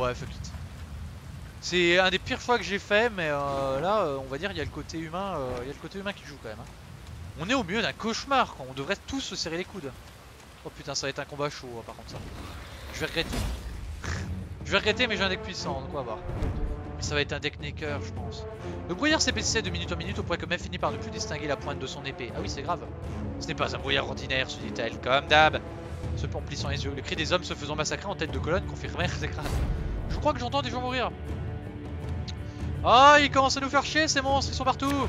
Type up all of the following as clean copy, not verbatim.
Ouais, fuck it. C'est un des pires choix que j'ai fait, mais là, on va dire, il y a le côté humain, qui joue quand même. Hein. On est au milieu d'un cauchemar, quoi. On devrait tous se serrer les coudes. Oh putain, ça va être un combat chaud, par contre ça. Je vais regretter. Je vais regretter, mais j'ai un deck puissant, donc on va voir. Ça va être un deck necker, je pense. Le brouillard s'épaississait de minute en minute au point que Mev finit par ne plus distinguer la pointe de son épée. Ah oui, c'est grave. Ce n'est pas un brouillard ordinaire, se dit-elle, comme d'hab. Se plissant les yeux, le cri des hommes se faisant massacrer en tête de colonne confirmèrent ses craintes. Je crois que j'entends des gens mourir. Ah, ils commencent à nous faire chier, ces monstres, ils sont partout.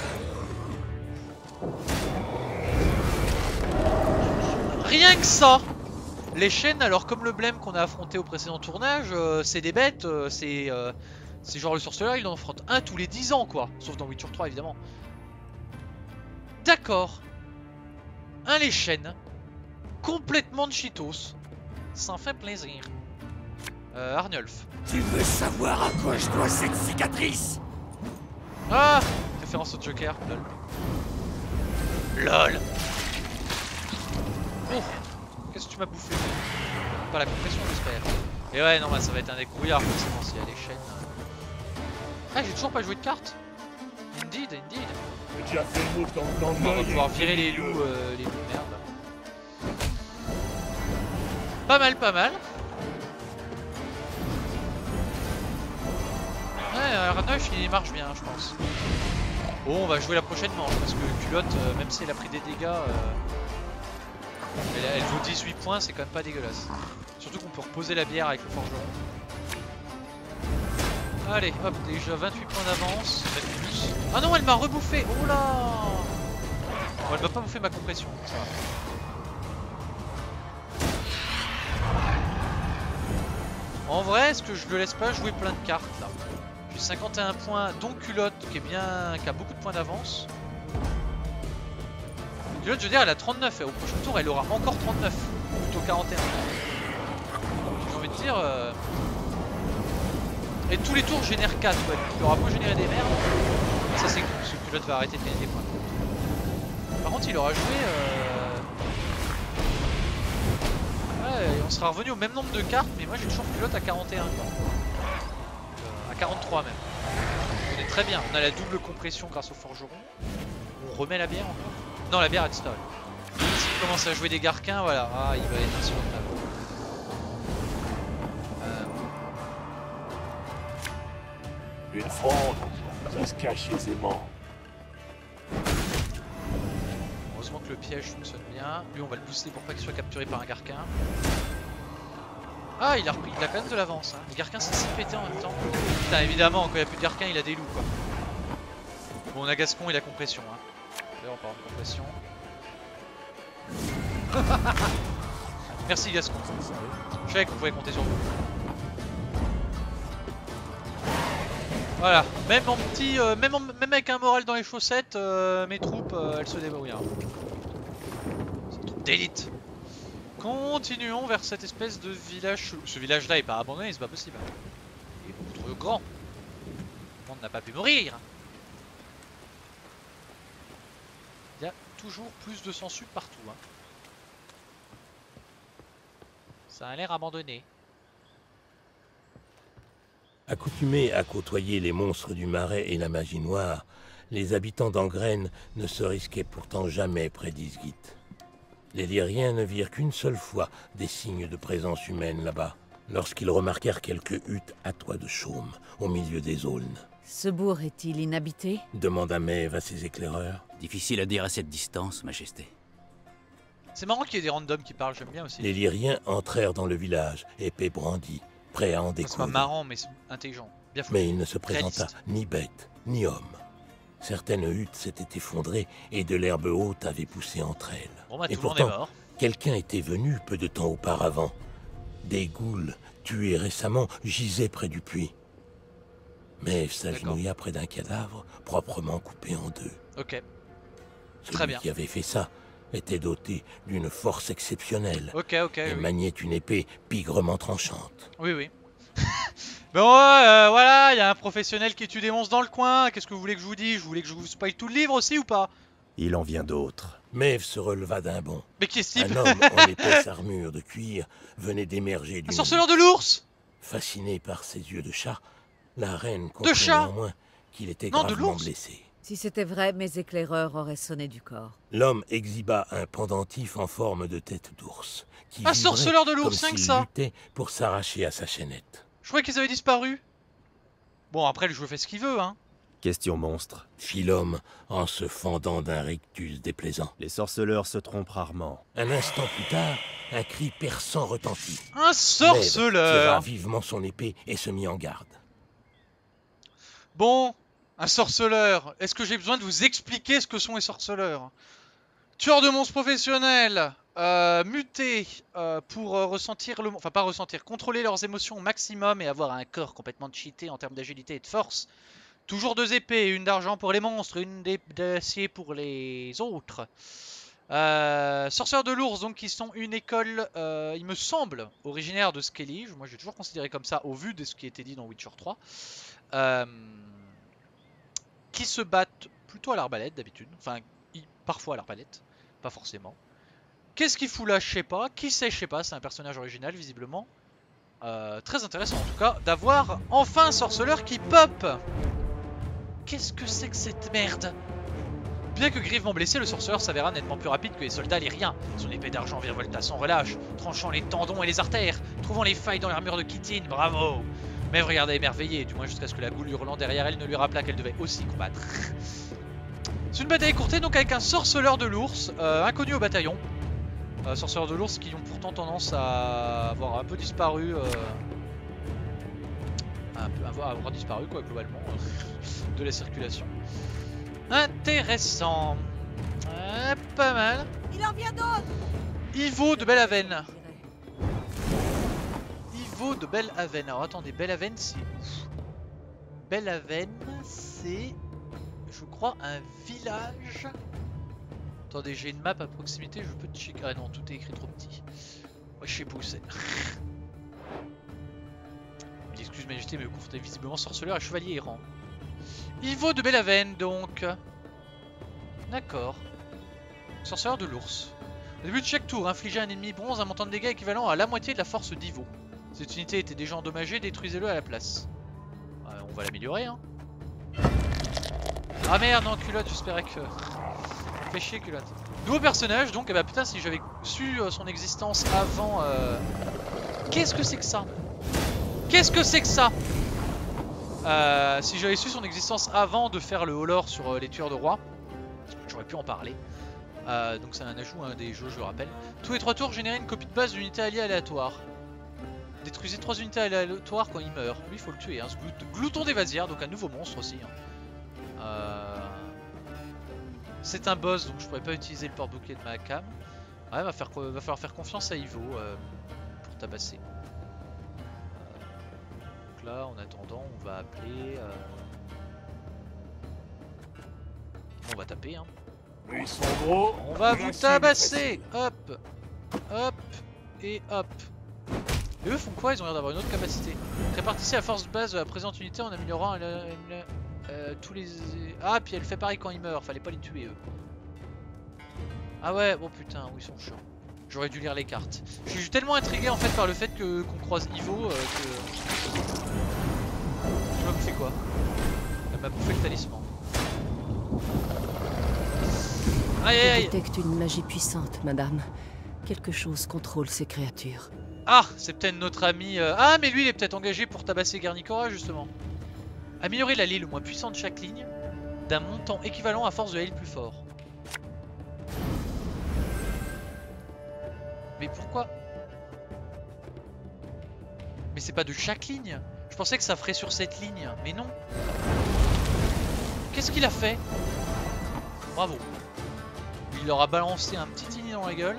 Rien que ça. Les chaînes, alors comme le blême qu'on a affronté au précédent tournage, c'est des bêtes, c'est genre le sorceleur, il en affronte un tous les 10 ans quoi, sauf dans Witcher 3 évidemment. D'accord. Un les chaînes, complètement de cheatos, ça en fait plaisir. Arnulf. Tu veux savoir à quoi je dois cette cicatrice? Ah, référence au Joker, lol. LOL. Oh, qu'est-ce que tu m'as bouffé? Pas la compression j'espère. Et ouais non bah, ça va être un deck brouillard forcément s'il y a les chaînes. Ah j'ai toujours pas joué de carte. Indeed, indeed. On va pouvoir virer les loups de merde. Pas mal, pas mal. Ouais, Arnulf il marche bien je pense. Bon on va jouer la prochaine manche parce que culotte, même si elle a pris des dégâts, elle vaut 18 points, c'est quand même pas dégueulasse. Surtout qu'on peut reposer la bière avec le forgeron. Allez, hop, déjà 28 points d'avance, même plus. Ah non, elle m'a rebouffé. Oh là. Bon, elle m'a pas bouffé ma compression, ça va. En vrai, est-ce que je le laisse pas jouer plein de cartes là? J'ai 51 points, dont culotte qui a beaucoup de points d'avance. Culotte, je veux dire, elle a 39 et au prochain tour, elle aura encore 39, plutôt 41. J'ai envie de dire. Et tous les tours génèrent 4, ouais. Il aura beau générer des merdes. Ça, c'est cool, parce que Culotte va arrêter de gagner des points. Par contre, il aura joué. Ouais, on sera revenu au même nombre de cartes, mais moi j'ai toujours Culotte à 41 quoi. À 43 même. On est très bien, on a la double compression grâce au forgeron. On remet la bière encore. Non, la bière elle stop. S'il commence à jouer des garquins, voilà, ah, il va être insupportable. Une fronde, ça se cache aisément. Heureusement que le piège fonctionne bien. Lui on va le booster pour pas qu'il soit capturé par un garquin. Ah il a quand même de l'avance hein. Les garquins c'est si pété en même temps. Putain évidemment quand il n'y a plus de garquins il a des loups quoi. Bon on a Gascon et la compression hein. D'ailleurs on parle de compression. Merci Gascon. Je savais qu'on pouvait compter sur vous. Voilà, même en petit, même avec un moral dans les chaussettes, mes troupes elles se débrouillent. Hein. C'est une troupe d'élite. Continuons vers cette espèce de village. Ce village là est pas abandonné, c'est pas possible. Il est beaucoup trop grand. Le monde n'a pas pu mourir. Il y a toujours plus de sangsues partout. Hein. Ça a l'air abandonné. Accoutumés à côtoyer les monstres du marais et la magie noire, les habitants d'Angraine ne se risquaient pourtant jamais près d'Isgit. Les Lyriens ne virent qu'une seule fois des signes de présence humaine là-bas, lorsqu'ils remarquèrent quelques huttes à toit de chaume au milieu des aulnes. Ce bourg est-il inhabité? Demanda Maeve à ses éclaireurs. Difficile à dire à cette distance, Majesté. C'est marrant qu'il y ait des randoms qui parlent, j'aime bien aussi. Les Lyriens entrèrent dans le village, épée brandie, prêts à en découdre. C'est pas marrant, mais c'est intelligent. Bien foutu. Mais il ne se présenta Réaliste. ni bête, ni homme. Certaines huttes s'étaient effondrées et de l'herbe haute avait poussé entre elles. Bon bah et tout le monde est pourtant, mort. quelqu'un était venu peu de temps auparavant. Des ghouls, tués récemment, gisaient près du puits. Maeve s'agenouilla près d'un cadavre, proprement coupé en deux. Ok. Celui Très bien. qui avait fait ça était doté d'une force exceptionnelle Ok, et oui. maniait une épée pigrement tranchante. Oui, oui. Bon, voilà, il y a un professionnel qui tue des monstres dans le coin. Qu'est-ce que vous voulez que je vous dise? Je voulais que je vous spoil tout le livre aussi ou pas? Il en vient d'autres. Maeve se releva d'un bond. Mais qui est ce type? Un homme en épaisse armure de cuir venait d'émerger Un d'une... sorceleur de l'ours! Fascinée par ses yeux de chat, la reine De comprit chat néanmoins qu'il était Non, de gravement l'ours. blessé. Si c'était vrai, mes éclaireurs auraient sonné du corps. L'homme exhiba un pendentif en forme de tête d'ours, qui Un vibrait sorceleur de comme l'ours, rien que s'il ça. luttait pour s'arracher à sa chaînette. Je croyais qu'ils avaient disparu. Bon, après, le jeu fait ce qu'il veut, hein. Question monstre. Fit l'homme en se fendant d'un rictus déplaisant. Les sorceleurs se trompent rarement. Un instant plus tard, un cri perçant retentit. Un Maeve sorceleur. tira vivement son épée et se mit en garde. Bon, un sorceleur. Est-ce que j'ai besoin de vous expliquer ce que sont les sorceleurs? Tueurs de monstres professionnels, mutés pour ressentir le... Enfin, pas ressentir, contrôler leurs émotions au maximum et avoir un corps complètement cheaté en termes d'agilité et de force. Toujours 2 épées, une d'argent pour les monstres, une d'acier pour les autres. Sorcières de l'ours, donc qui sont une école, il me semble, originaire de Skellige. Moi j'ai toujours considéré comme ça au vu de ce qui était dit dans Witcher 3. Qui se battent plutôt à l'arbalète d'habitude. Enfin, parfois à l'arbalète, pas forcément. Qu'est-ce qu'il fout là? Je sais pas. Qui c'est? Je sais pas. C'est un personnage original visiblement. Très intéressant en tout cas d'avoir enfin un sorceleur qui pop. Qu'est-ce que c'est que cette merde? Bien que grièvement blessé, le sorceleur s'avéra nettement plus rapide que les soldats lyriens. Son épée d'argent virevolta sans relâche, tranchant les tendons et les artères, trouvant les failles dans l'armure de Kitine. Bravo! Maeve regardait émerveillée, du moins jusqu'à ce que la goule hurlant derrière elle ne lui rappela qu'elle devait aussi combattre. C'est une bataille courtée donc avec un sorceleur de l'ours, inconnu au bataillon. Sorceleurs de l'ours qui ont pourtant tendance à avoir un peu disparu. Avoir disparu quoi globalement de la circulation. Intéressant. Pas mal. Il en vient d'autres. Ivo de Belhaven. Ivo de Belhaven. Alors attendez, Belhaven c'est où? Belhaven c'est, je crois, un village. Attendez, j'ai une map à proximité, je peux checker. Ah non, tout est écrit trop petit. Ouais, je sais pas où c'est. Excuse majesté, mais le cours est visiblement sorceleur et chevalier errant. Ivo de Belhaven donc. D'accord. Sorceleur de l'ours. Au début de chaque tour, infligez à un ennemi bronze un montant de dégâts équivalent à la moitié de la force d'Ivo. Cette unité était déjà endommagée, détruisez-le à la place. On va l'améliorer hein. Ah merde, non culotte, j'espérais que... Fais chier culotte. Nouveau personnage donc, et bah putain si j'avais su son existence avant... Qu'est-ce que c'est que ça? Qu'est-ce que c'est que ça? Si j'avais su son existence avant de faire le haut-lore sur les tueurs de rois, j'aurais pu en parler. Donc c'est un ajout à un des jeux, je le rappelle. Tous les 3 tours, générez une copie de base d'unité alliée aléatoire. Détruisez 3 unités aléatoires quand il meurt. Lui, il faut le tuer. Hein. Ce glouton des vasières, donc un nouveau monstre aussi. Hein. C'est un boss, donc je pourrais pas utiliser le porte-bouclier de ma cam. Ouais, va falloir faire confiance à Ivo pour tabasser. Donc là, en attendant, on va appeler... On va taper, hein. Ils sont gros. On va vous tabasser. Hop, hop et hop. Et eux font quoi? Ils ont l'air d'avoir une autre capacité. Répartissez la force de base de la présente unité en améliorant tous les... Ah, puis elle fait pareil quand ils meurent. Fallait pas les tuer, eux. Ah ouais, bon putain, oui, ils sont chiants. J'aurais dû lire les cartes. Je suis tellement intrigué en fait par le fait qu'on croise Ivo que... Je me fais quoi? Elle m'a bouffé le talisman. Aïe aïe aïe. Je détecte une magie puissante, madame. Quelque chose contrôle ces créatures. Ah, c'est peut-être notre ami... Ah, mais lui, il est peut-être engagé pour tabasser Garnicora, justement. Améliorer l'allié le moins puissant de chaque ligne d'un montant équivalent à force de l'allié le plus fort. Mais pourquoi? Mais c'est pas de chaque ligne. Je pensais que ça ferait sur cette ligne, mais non. Qu'est-ce qu'il a fait? Bravo. Il leur a balancé un petit tini dans la gueule.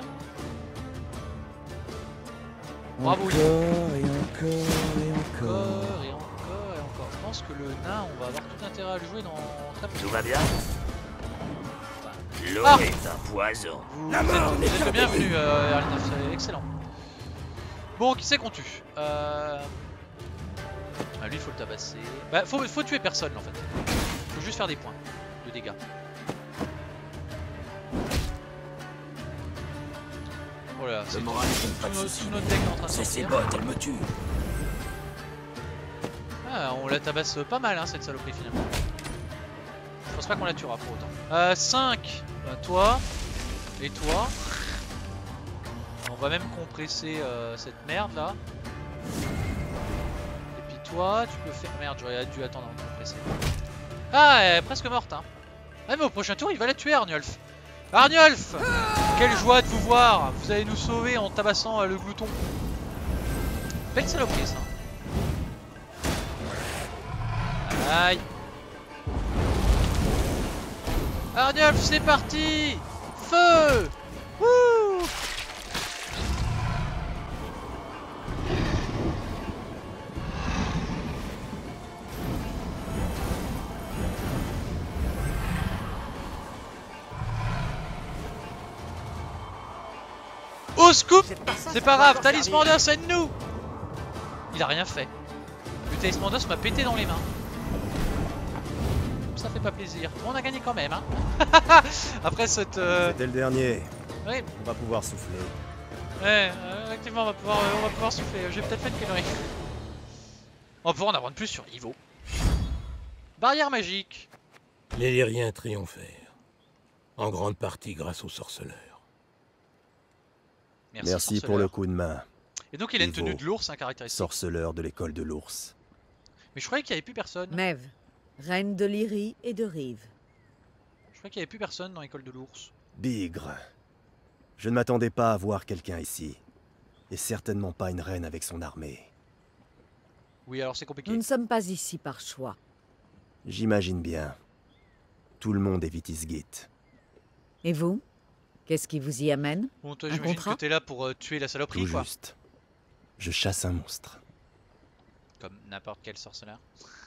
Bravo. Encore et encore et encore. Encore et encore et encore. Je pense que le nain, on va avoir tout intérêt à le jouer dans très peu de temps. Tout va bien? L'eau Ah est un poison. Vous êtes le bienvenu, Erlinov, c'est excellent. Bon, qui c'est qu'on tue? Ah, lui, il faut le tabasser. Bah, faut tuer personne en fait. Faut juste faire des points de dégâts. Voilà, c'est tout notre deck en train de C'est ses sortir. bottes, elle me tue. Ah, on la tabasse pas mal, hein, cette saloperie finalement. Je pense pas qu'on la tuera pour autant. 5, bah, toi et toi. On va même compresser cette merde là. Et puis toi, tu peux faire... Merde, j'aurais dû attendre avant de compresser. Ah, elle est presque morte, hein. Ah, mais au prochain tour, il va la tuer, Arnulf. Arnulf! Quelle joie de vous voir! Vous allez nous sauver en tabassant le glouton. Belle saloperie, ça. Aïe! Arnulf, c'est parti! Feu! Wouh! Au scoop! C'est pas grave, Talismandos, aide-nous! Il a rien fait. Le Talismandos m'a pété dans les mains. Ça fait pas plaisir. On a gagné quand même, hein. Après cette... C'était le dernier. Oui. On va pouvoir souffler. Ouais, effectivement, on va pouvoir souffler. J'ai peut-être fait une connerie. On va pouvoir en apprendre plus sur Ivo. Barrière magique. Les Lyriens triomphèrent. En grande partie grâce aux sorceleurs. Merci pour le coup de main. Et donc il a une Ivo, tenue de l'ours, un caractéristique. Sorceleur de l'école de l'ours. Mais je croyais qu'il n'y avait plus personne. Maeve, reine de Lyrie et de Rive. Je croyais qu'il n'y avait plus personne dans l'école de l'ours. Bigre. Je ne m'attendais pas à voir quelqu'un ici. Et certainement pas une reine avec son armée. Oui, alors c'est compliqué. Nous ne sommes pas ici par choix. J'imagine bien. Tout le monde est Vitisgit. Et vous? Qu'est-ce qui vous y amène? Bon, toi Un j'imagine contrat que t'es là pour tuer la saloperie, Tout quoi. juste. Je chasse un monstre. Comme n'importe quel sorceleur.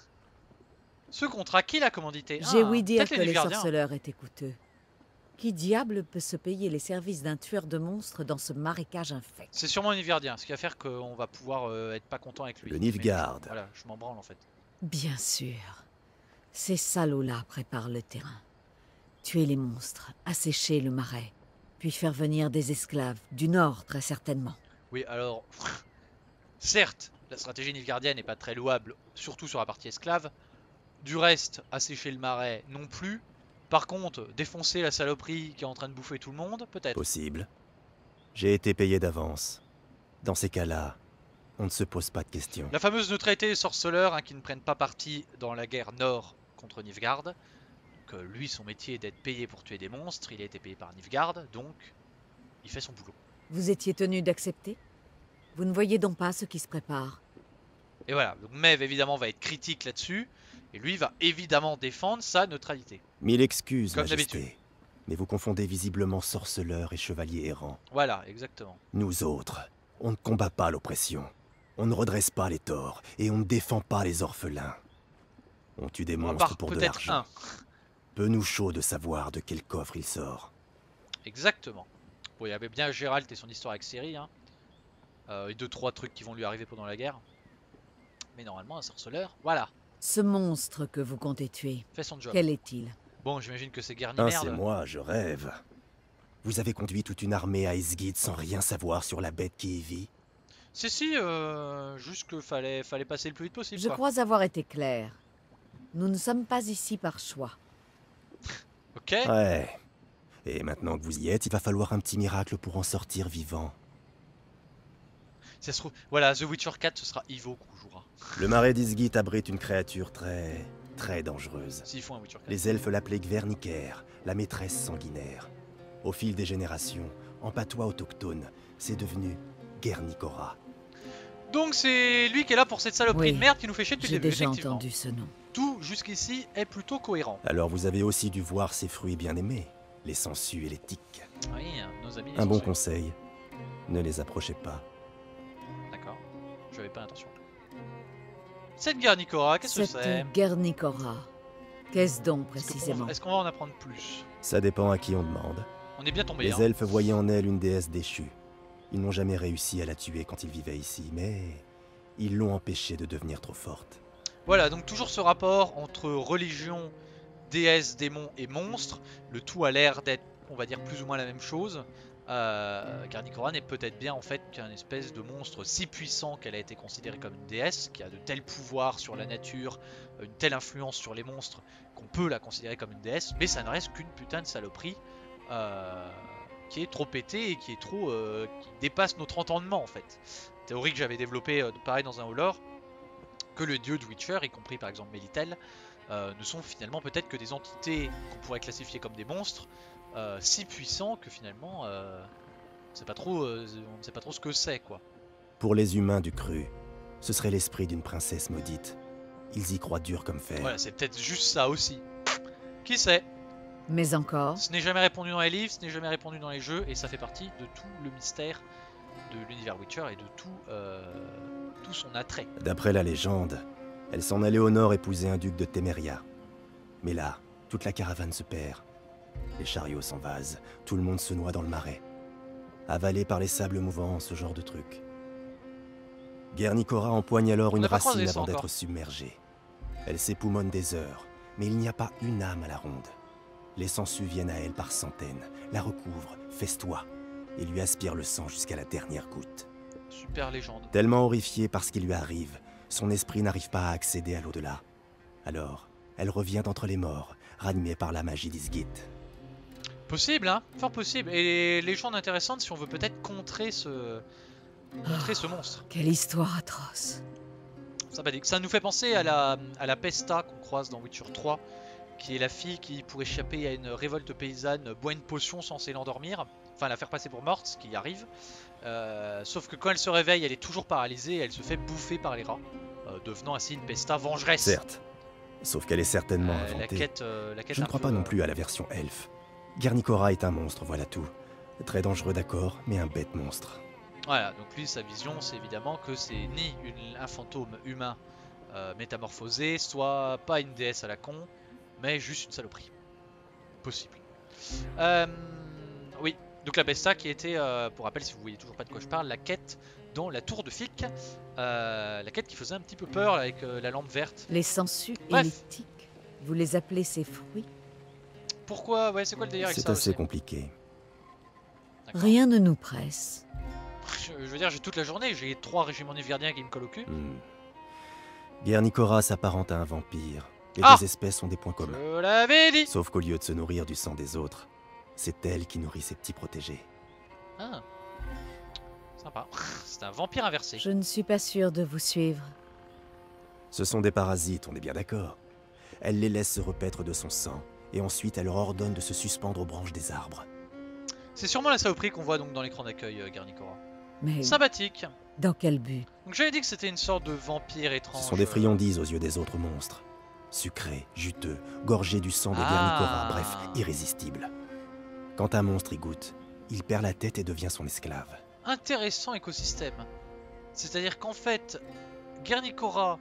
Ce contrat, qui l'a commandité? J'ai ouï dire peut-être que les Nilfgaardiens. sorceleurs étaient coûteux. Qui diable peut se payer les services d'un tueur de monstres dans ce marécage infect? C'est sûrement un Nilfgaardien, ce qui va faire qu'on va pouvoir être pas content avec lui. Le Mais Nilfgaard. Voilà, je m'en branle en fait. Bien sûr. Ces salauds-là préparent le terrain. Tuer les monstres, assécher le marais, puis faire venir des esclaves, du nord très certainement. Oui, alors... Certes, la stratégie nilfgaardienne n'est pas très louable, surtout sur la partie esclave. Du reste, assécher le marais non plus. Par contre, défoncer la saloperie qui est en train de bouffer tout le monde, peut-être. Possible. J'ai été payé d'avance. Dans ces cas-là, on ne se pose pas de questions. La fameuse neutralité des sorceleurs, hein, qui ne prennent pas parti dans la guerre nord contre Nilfgaard. Donc lui, son métier est d'être payé pour tuer des monstres. Il a été payé par Nilfgaard, donc il fait son boulot. Vous étiez tenu d'accepter? Vous ne voyez donc pas ce qui se prépare? Et voilà, donc Maeve évidemment va être critique là-dessus. Et lui va évidemment défendre sa neutralité. Mille excuses, Comme Majesté. d'habitude. Mais vous confondez visiblement sorceleur et chevalier errant. Voilà, exactement. Nous autres, on ne combat pas l'oppression. On ne redresse pas les torts. Et on ne défend pas les orphelins. On tue des À monstres part pour de peut-être l'argent. un. Peu nous chaud de savoir de quel coffre il sort. Exactement. Bon, il y avait bien Gérald et son histoire avec Ciri, hein. Et 2-3 trucs qui vont lui arriver pendant la guerre. Mais normalement, un sorceleur, voilà, Ce monstre que vous comptez tuer, fait son job. quel est-il? Bon, j'imagine que c'est Ah, Garnimerde. c'est moi, je rêve. Vous avez conduit toute une armée à Isgid sans rien savoir sur la bête qui y vit? Si, juste que fallait passer le plus vite possible. Je quoi. crois avoir été clair. Nous ne sommes pas ici par choix. Ok. Ouais. Et maintenant que vous y êtes, il va falloir un petit miracle pour en sortir vivant. Ça se trouve, voilà, The Witcher 4, ce sera Ivo qu'on jouera. Le marais d'Isgit abrite une créature très dangereuse. S'ils font un Witcher 4. Les elfes l'appelaient Gverniker, la maîtresse sanguinaire. Au fil des générations, en patois autochtone, c'est devenu Guernicora. Donc c'est lui qui est là pour cette saloperie Oui, de merde qui nous fait chier depuis J'ai le début, déjà effectivement. entendu ce nom. Tout jusqu'ici est plutôt cohérent. Alors vous avez aussi dû voir ses fruits bien-aimés, les sangsues et les tiques. Oui, nos amis. les Un bon sorciers. conseil, ne les approchez pas. D'accord, j'avais pas l'intention. Cette Garnicora, qu'est-ce que c'est? Cette Guernicora. Qu'est-ce donc précisément? Est-ce qu'on va en apprendre plus? Ça dépend à qui on demande. On est bien tombé. Les hein. elfes voyaient en elle une déesse déchue. Ils n'ont jamais réussi à la tuer quand ils vivaient ici, mais ils l'ont empêchée de devenir trop forte. Voilà, donc toujours ce rapport entre religion, déesse, démon et monstre. Le tout a l'air d'être, on va dire, plus ou moins la même chose. Garnicora n'est peut-être bien en fait qu'un espèce de monstre si puissant qu'elle a été considérée comme une déesse, qui a de tels pouvoirs sur la nature, une telle influence sur les monstres, qu'on peut la considérer comme une déesse, mais ça ne reste qu'une putain de saloperie qui est trop pétée et qui est trop qui dépasse notre entendement en fait. Théorie que j'avais développée pareil dans un Holor, que le dieu de Witcher, y compris par exemple Melitel, ne sont finalement peut-être que des entités qu'on pourrait classifier comme des monstres, si puissants que finalement on ne sait pas trop ce que c'est quoi. Pour les humains du cru, ce serait l'esprit d'une princesse maudite. Ils y croient dur comme fer. Voilà, c'est peut-être juste ça aussi. Qui sait? Mais encore, Ce n'est jamais répondu dans les livres, ce n'est jamais répondu dans les jeux, et ça fait partie de tout le mystère de l'univers Witcher et de tout son attrait. D'après la légende, elle s'en allait au nord épouser un duc de Téméria. Mais là, toute la caravane se perd. Les chariots s'envasent, tout le monde se noie dans le marais. Avalé par les sables mouvants, ce genre de truc. Guernicora empoigne alors une n'a pas croisé racine ça avant d'être encore. submergée. Elle s'époumonne des heures, mais il n'y a pas une âme à la ronde. Les sangsues viennent à elle par centaines, la recouvrent, festoient, et lui aspirent le sang jusqu'à la dernière goutte. Super légende. Tellement horrifiée par ce qui lui arrive, son esprit n'arrive pas à accéder à l'au-delà. Alors, elle revient d'entre les morts, ranimée par la magie d'Isgit. Possible, hein, fort possible. Et légende intéressante si on veut peut-être contrer ce monstre. quelle histoire atroce. Sympathique. Ça nous fait penser à la Pesta qu'on croise dans Witcher 3, qui est la fille qui, pour échapper à une révolte paysanne, boit une potion censée l'endormir, enfin la faire passer pour morte, ce qui arrive. Sauf que quand elle se réveille, elle est toujours paralysée et elle se fait bouffer par les rats, devenant ainsi une Pesta vengeresse. Certes, sauf qu'elle est certainement la inventée. quête Je ne crois pas non plus à la version elfe. Guernicora est un monstre, voilà tout. Très dangereux d'accord, mais un bête monstre. Voilà, donc lui, sa vision, c'est évidemment que c'est ni un fantôme humain métamorphosé, soit pas une déesse à la con, mais juste une saloperie. Possible. Oui, donc la Pesta qui était, pour rappel, si vous voyez toujours pas de quoi je parle, la quête dans la tour de Fic, la quête qui faisait un petit peu peur là, avec la lampe verte. Les sangsues et Bref. les tiques, vous les appelez ces fruits? Pourquoi? Ouais, c'est quoi le délire avec C'est ça assez aussi compliqué. D'accord. Rien ne nous presse. Je veux dire, j'ai toute la journée, j'ai 3 régiments nilfgaardiens qui me collent au cul. Guernicora s'apparente à un vampire. Les Ah deux espèces ont des points communs. Je l'avais dit. Sauf qu'au lieu de se nourrir du sang des autres, c'est elle qui nourrit ses petits protégés. Ah. Sympa. C'est un vampire inversé. Je ne suis pas sûre de vous suivre. Ce sont des parasites, on est bien d'accord. Elle les laisse se repaître de son sang, et ensuite elle leur ordonne de se suspendre aux branches des arbres. C'est sûrement la saloperie qu'on voit donc dans l'écran d'accueil, Guernicora. Mais Sympathique. dans quel but? Donc j'avais dit que c'était une sorte de vampire étrange. Ce sont des friandises aux yeux des autres monstres. Sucrés, juteux, gorgés du sang de Guernicora, bref, irrésistibles. Quand un monstre y goûte, il perd la tête et devient son esclave. Intéressant écosystème. C'est-à-dire qu'en fait, Guernicora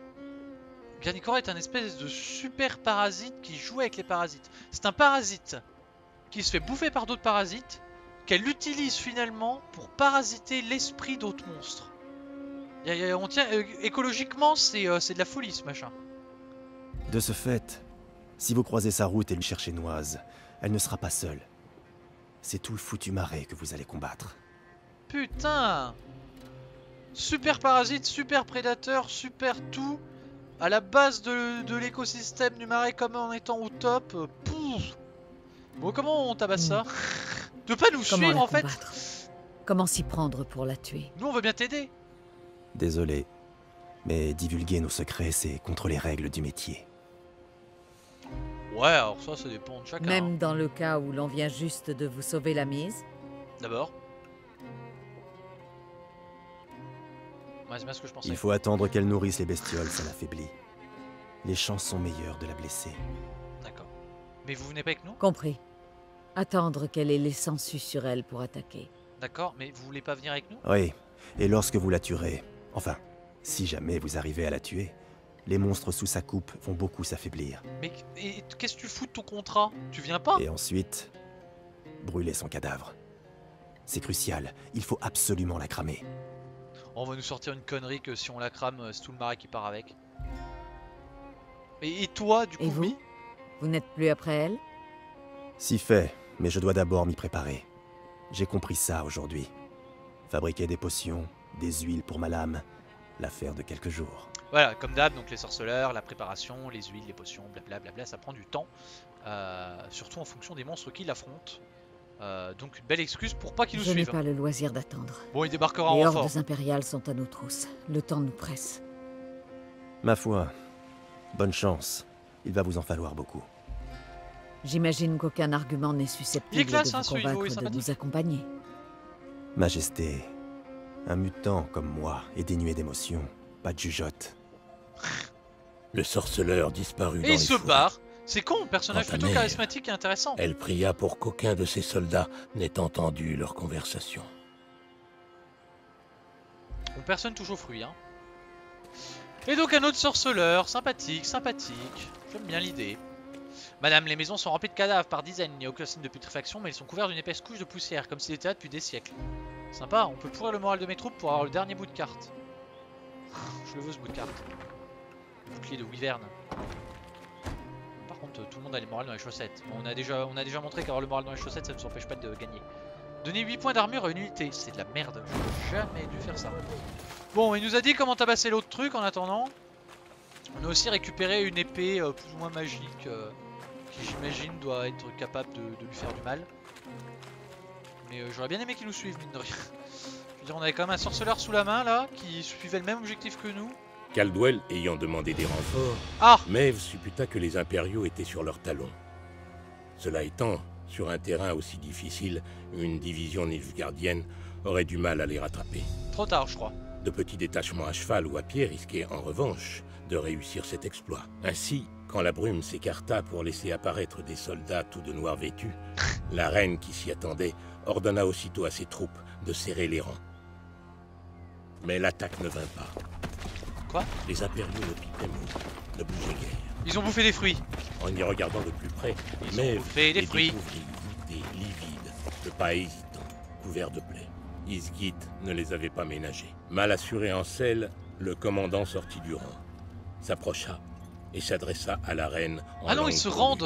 est un espèce de super parasite qui joue avec les parasites. C'est un parasite qui se fait bouffer par d'autres parasites, qu'elle utilise finalement pour parasiter l'esprit d'autres monstres. On tient, écologiquement, c'est de la folie ce machin. De ce fait, si vous croisez sa route et lui cherchez Noise, elle ne sera pas seule. C'est tout le foutu marais que vous allez combattre. Putain! Super parasite, super prédateur, super tout. À la base de l'écosystème du marais comme en étant au top. Pouf. Bon, comment on tabasse ça? De pas nous Comment suivre la en fait? combattre? Comment s'y prendre pour la tuer? Nous on veut bien t'aider. Désolé, mais divulguer nos secrets, c'est contre les règles du métier. Ouais, alors ça dépend de chacun. Même dans le cas où l'on vient juste de vous sauver la mise? D'abord. Ouais, c'est bien ce que je pensais. Il faut attendre qu'elle nourrisse les bestioles, ça l'affaiblit. Les chances sont meilleures de la blesser. D'accord. Mais vous venez pas avec nous? Compris. Attendre qu'elle ait les sangsues sur elle pour attaquer. D'accord, mais vous voulez pas venir avec nous? Oui, et lorsque vous la tuerez, enfin, si jamais vous arrivez à la tuer, les monstres sous sa coupe vont beaucoup s'affaiblir. Mais qu'est-ce que tu fous de ton contrat? Tu viens pas? Et ensuite, brûler son cadavre. C'est crucial, il faut absolument la cramer. On va nous sortir une connerie que si on la crame, c'est tout le marais qui part avec. Et toi, du coup, Et vous? oui? Vous n'êtes plus après elle? Si fait, mais je dois d'abord m'y préparer. J'ai compris ça aujourd'hui. Fabriquer des potions, des huiles pour ma lame, l'affaire de quelques jours. Voilà, comme d'hab, donc les sorceleurs, la préparation, les huiles, les potions, blablabla, ça prend du temps. Surtout en fonction des monstres qui l'affrontent. Donc une belle excuse pour pas qu'ils nous Je n'ai suivent. pas le loisir d'attendre. Bon, il débarquera en Les renfort. hordes impériales sont à nos trousses. Le temps nous presse. Ma foi, bonne chance. Il va vous en falloir beaucoup. J'imagine qu'aucun argument n'est Il est susceptible classe, de hein, vous ce niveau, il est convaincre de sympathique. nous accompagner. Majesté, un mutant comme moi est dénué d'émotion, pas de jugeote. Le sorceleur disparut dans Et il les se fourrés. barre. C'est con, personnage Quant à plutôt Mère, charismatique et intéressant. Elle pria pour qu'aucun de ses soldats n'ait entendu leur conversation. Bon, personne touche aux fruits, hein. Et donc un autre sorceleur, sympathique. J'aime bien l'idée. Madame, les maisons sont remplies de cadavres par dizaines. Il n'y a aucun signe de putréfaction, mais ils sont couverts d'une épaisse couche de poussière, comme s'ils étaient là depuis des siècles. Sympa, on peut pourrir le moral de mes troupes pour avoir le dernier bout de carte. Je le veux ce bout de carte. Bouclier de Wyvern. Par contre, tout le monde a le moral dans les chaussettes. Bon, on a déjà montré qu'avoir le moral dans les chaussettes, ça ne nous empêche pas de gagner. Donner 8 points d'armure à une unité, c'est de la merde. J'aurais jamais dû faire ça. Bon, il nous a dit comment tabasser l'autre truc en attendant. On a aussi récupéré une épée plus ou moins magique qui j'imagine doit être capable de lui faire du mal. Mais j'aurais bien aimé qu'il nous suive, mine de rien. Je veux dire, on avait quand même un sorceleur sous la main là qui suivait le même objectif que nous. Caldwell ayant demandé des renforts, Ah! Maeve supputa que les impériaux étaient sur leurs talons. Cela étant, sur un terrain aussi difficile, une division nilfgaardienne aurait du mal à les rattraper. Trop tard, je crois. De petits détachements à cheval ou à pied risquaient en revanche de réussir cet exploit. Ainsi, quand la brume s'écarta pour laisser apparaître des soldats tout de noir vêtus, la reine qui s'y attendait ordonna aussitôt à ses troupes de serrer les rangs. Mais l'attaque ne vint pas. Quoi? Les impériaux ne piquaient mot, ne bougeaient guère. Ils ont bouffé des fruits. En y regardant de plus près, Ils ont Maeve bouffé des les fruits. découvrit voûtés, livides, le pas hésitant, couverts de plaies. Isgit ne les avait pas ménagés. Mal assuré en selle, le commandant sortit du rang, s'approcha et s'adressa à la reine en Ah non, langue ils se commune. rendent.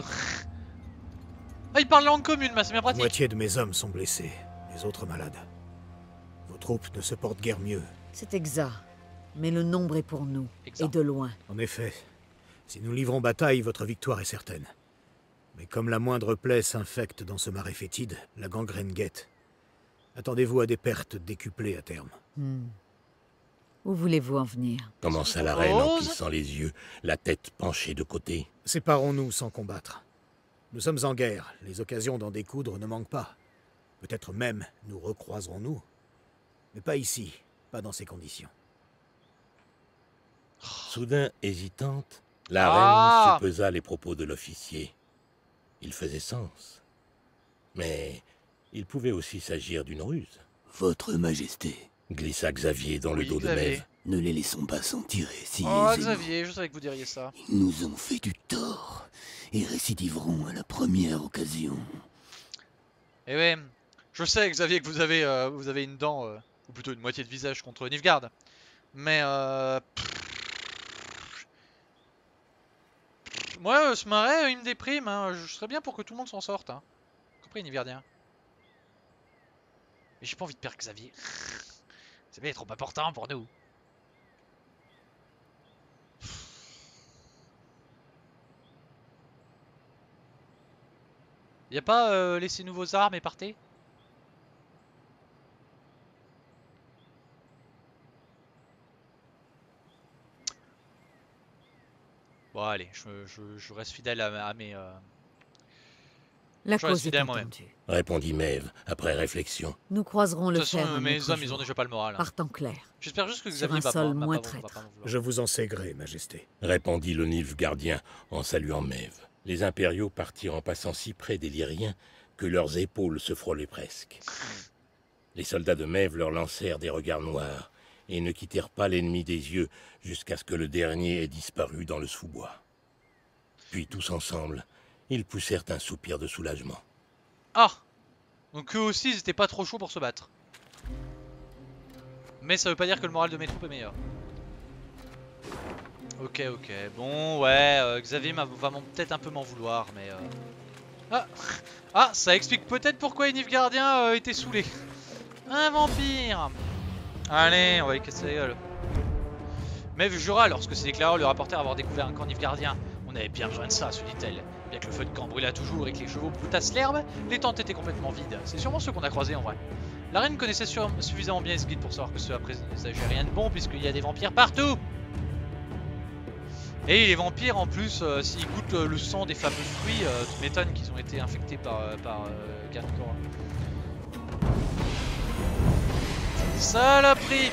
Ah, ils parlent langue commune, c'est bien La pratique. moitié de mes hommes sont blessés, les autres malades. Vos troupes ne se portent guère mieux. C'est exact. Mais le nombre est pour nous. Exact. Et de loin. En effet, si nous livrons bataille, votre victoire est certaine. Mais comme la moindre plaie s'infecte dans ce marais fétide, la gangrène guette. Attendez-vous à des pertes décuplées à terme. Où voulez-vous en venir? Commença la reine en propose plissant les yeux, la tête penchée de côté. Séparons-nous sans combattre. Nous sommes en guerre, les occasions d'en découdre ne manquent pas. Peut-être même nous recroiserons-nous. Mais pas ici, pas dans ces conditions. Soudain hésitante, la Ah reine soupesa les propos de l'officier. Il faisait sens. Mais il pouvait aussi s'agir d'une ruse. Votre Majesté, Glissa Xavier dans le Oui, dos de Xavier. Maeve. ne les laissons pas s'en tirer si Oh, aisément. Xavier, je savais que vous diriez ça. Ils nous ont fait du tort et récidiveront à la première occasion. Eh ouais, je sais, Xavier, que vous avez une dent, ou plutôt une moitié de visage contre Nilfgaard. Mais moi, ce marais, il me déprime. Hein. Je serais bien pour que tout le monde s'en sorte. Hein. Compris, Nilfgaardien. Mais j'ai pas envie de perdre Xavier. Xavier est trop important pour nous. Y a pas laissez-nous vos armes et partez? Bon allez, je reste fidèle à mes... La Je reste cause est fidèle à moi-même. entendue. Répondit Maeve, après réflexion. Nous croiserons De le toute façon, fer un mes autre hommes, ils ont jour. déjà pas le moral. Hein. Partant clair. J'espère juste que Sur Xavier un va sol pas moins va traître. pas m'en vouloir. Je vous en sais gré, Majesté. Répondit le Nilfgaardien en saluant Maeve. Les impériaux partirent en passant si près des Lyriens que leurs épaules se frôlaient presque. Les soldats de Maeve leur lancèrent des regards noirs et ne quittèrent pas l'ennemi des yeux jusqu'à ce que le dernier ait disparu dans le sous-bois. Puis tous ensemble, ils poussèrent un soupir de soulagement. Ah! Donc eux aussi, ils étaient pas trop chauds pour se battre. Mais ça veut pas dire que le moral de mes troupes est meilleur. Ok, bon, ouais, Xavier va peut-être un peu m'en vouloir, mais... Ah, ah, ça explique peut-être pourquoi les Nilfgaardiens étaient saoulés. Un vampire. Allez, on va les casser la gueule. Mais jura, lorsque ses déclareurs lui rapportèrent avoir découvert un camp Nilfgaardien, on avait bien besoin de ça, se dit-elle. Bien que le feu de camp brûlât toujours et que les chevaux broutassent l'herbe, les tentes étaient complètement vides. C'est sûrement ceux qu'on a croisés en vrai. La reine connaissait suffisamment bien ce guide pour savoir que cela présageait rien de bon puisqu'il y a des vampires partout. Et les vampires en plus, s'ils goûtent le sang des fameux fruits, tu m'étonnes qu'ils ont été infectés par Garcor. Saloperie.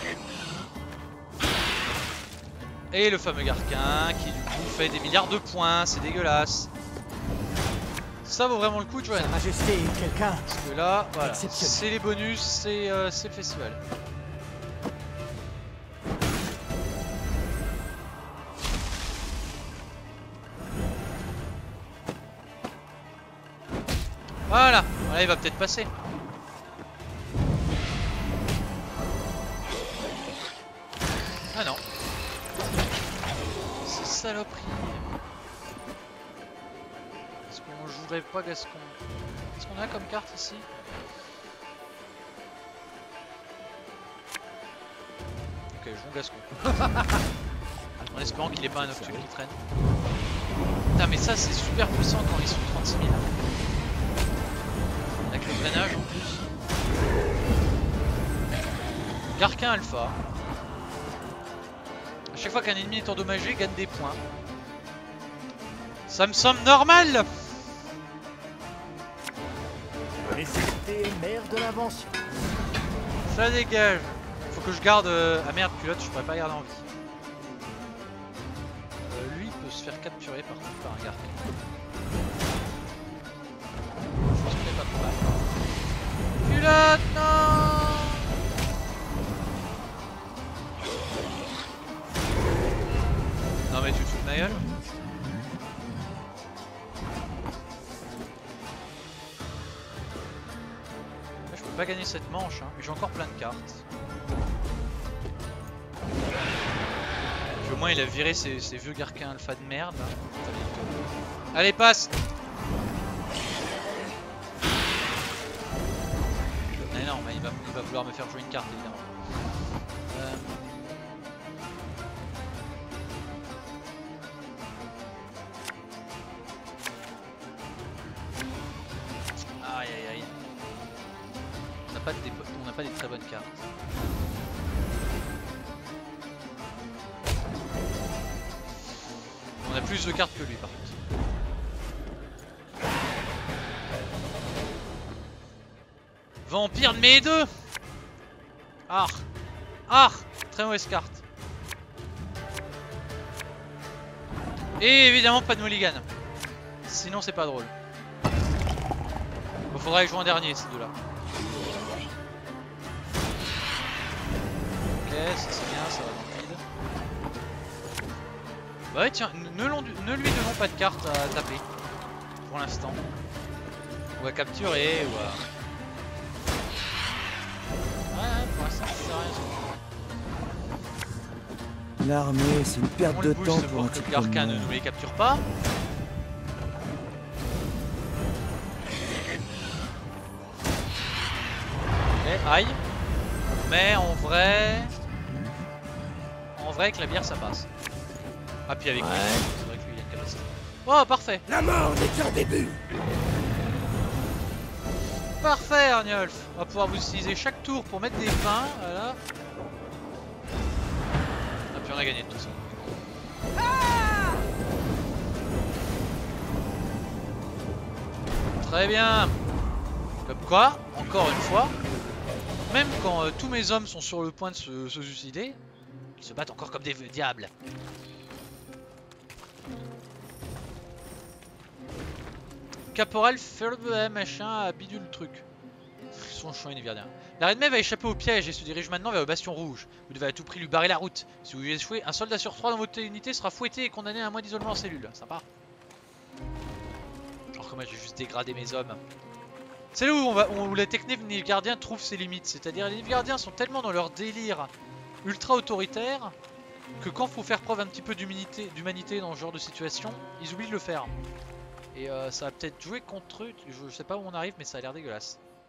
Et le fameux Garquin qui du coup fait des milliards de points, c'est dégueulasse. Ça vaut vraiment le coup de jouer. Sa Majesté, quelqu'un. Parce que là, voilà, c'est les bonus, c'est le festival. Voilà, voilà, il va peut-être passer. Ah non. C'est saloperie. Est-ce qu'on jouerait pas Gascon? Qu'est-ce qu'on a comme carte ici? Ok, jouons Gascon. En espérant qu'il ait pas un Noctune qui traîne. Putain, mais ça c'est super puissant quand ils sont 36 000. Avec le drainage en plus. Garquin Alpha. A chaque fois qu'un ennemi est endommagé, gagne des points. Ça me semble normal. Nécessité mère de l'invention. Ça dégage. Faut que je garde... Ah merde, culotte, je pourrais pas garder en vie. Lui peut se faire capturer par contre par un Garquin. Je pense qu'il est pas trop mal. Culotte, non. Non mais tu te fous de ma gueule? Là, je peux pas gagner cette manche, hein, mais j'ai encore plein de cartes. Puis au moins il a viré ces vieux Garquins alpha de merde. Hein. Allez, passe! Mais non, mais il va vouloir me faire jouer une carte évidemment. Aïe aïe aïe. On n'a pas des très bonnes cartes. On a plus de cartes que lui par contre. Vampire de mes deux. Ah. Ah. Très mauvaise carte. Et évidemment pas de mulligan. Sinon c'est pas drôle. Faudra que je joue en dernier ces deux-là. Ok, ça c'est bien, ça va dans le vide. Bah ouais tiens, ne lui donnons pas de carte à taper. Pour l'instant. Ou à capturer, ou à... Ouais, pour l'instant ça sert à rien. L'armée, c'est une perte de temps pour un que type le comme Garquin moi. ne nous les capture pas. Aïe. Mais en vrai avec la bière ça passe. Ah puis avec lui, c'est vrai que lui il a une capacité. Oh parfait. La mort n'est qu'un début. Parfait Arniolf. On va pouvoir vous utiliser chaque tour pour mettre des pains. Voilà. Ah puis on a gagné de tout ça. Très bien. Comme quoi, encore une fois, même quand tous mes hommes sont sur le point de se suicider, ils se battent encore comme des diables. Caporal Ferbe machin à bidule le truc. Ils sont chiants les Nilfgaardiens. La reine Maeve a échappé au piège et se dirige maintenant vers le bastion rouge. Vous devez à tout prix lui barrer la route. Si vous échouez, un soldat sur 3 dans votre unité sera fouetté et condamné à un mois d'isolement en cellule. Sympa. Alors que moi j'ai juste dégradé mes hommes. C'est là où la technique Nilfgaardien trouve ses limites. C'est-à-dire les Nilfgaardiens sont tellement dans leur délire ultra autoritaire que quand faut faire preuve un petit peu d'humanité dans ce genre de situation, ils oublient de le faire. Et ça va peut-être jouer contre eux. Je sais pas où on arrive, mais ça a l'air dégueulasse.